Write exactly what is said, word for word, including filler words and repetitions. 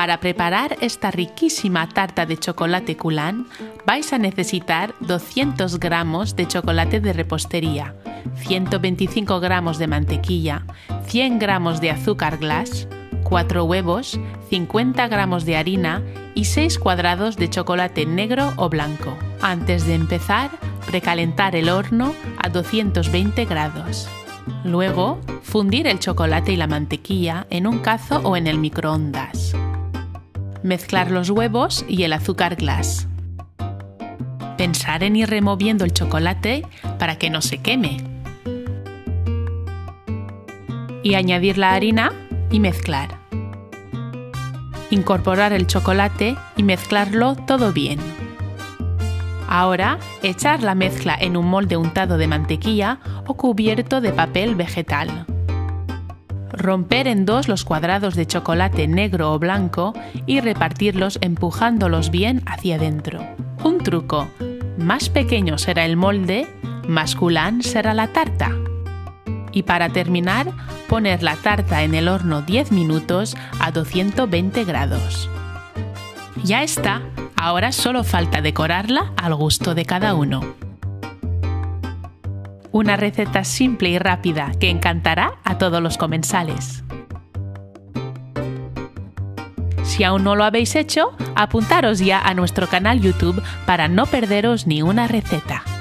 Para preparar esta riquísima tarta de chocolate coulant, vais a necesitar doscientos gramos de chocolate de repostería, ciento veinticinco gramos de mantequilla, cien gramos de azúcar glass, cuatro huevos, cincuenta gramos de harina y seis cuadrados de chocolate negro o blanco. Antes de empezar, precalentar el horno a doscientos veinte grados. Luego, fundir el chocolate y la mantequilla en un cazo o en el microondas. Mezclar los huevos y el azúcar glass. Pensar en ir removiendo el chocolate para que no se queme. Y añadir la harina y mezclar. Incorporar el chocolate y mezclarlo todo bien. Ahora, echar la mezcla en un molde untado de mantequilla o cubierto de papel vegetal. Romper en dos los cuadrados de chocolate negro o blanco y repartirlos empujándolos bien hacia adentro. Un truco: más pequeño será el molde, más coulant será la tarta. Y para terminar, poner la tarta en el horno diez minutos a doscientos veinte grados. Ya está, ahora solo falta decorarla al gusto de cada uno. Una receta simple y rápida que encantará a todos los comensales. Si aún no lo habéis hecho, apuntaros ya a nuestro canal YouTube para no perderos ni una receta.